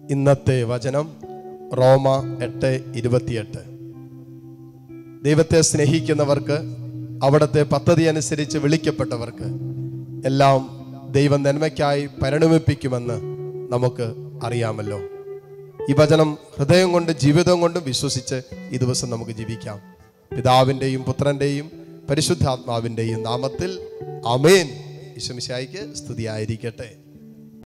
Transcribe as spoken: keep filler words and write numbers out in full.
ഇന്നത്തെ വചനം റോമ എട്ട് ഇരുപത്തിയെട്ട്. ദൈവത്തെ സ്നേഹിക്കുന്നവർക്ക്, അവിടുത്തെ പദ്ധതി അനുസരിച്ച് വിളിക്കപ്പെട്ടവർക്ക് എല്ലാം ദൈവം നന്മയ്ക്കായി പരിണമിപ്പിക്കുമെന്ന് നമുക്ക് അറിയാമല്ലോ. ഈ വചനം ഹൃദയം കൊണ്ട് ജീവിതം കൊണ്ട് വിശ്വസിച്ച് ഈ ദിവസം നമുക്ക് ജീവിക്കാം. പിതാവിൻ്റെയും പുത്രൻ്റെയും പരിശുദ്ധാത്മാവിൻ്റെയും നാമത്തിൽ ആമേൻ. ഈശോ മിശിഹായ്ക്ക് സ്തുതിയായിരിക്കട്ടെ.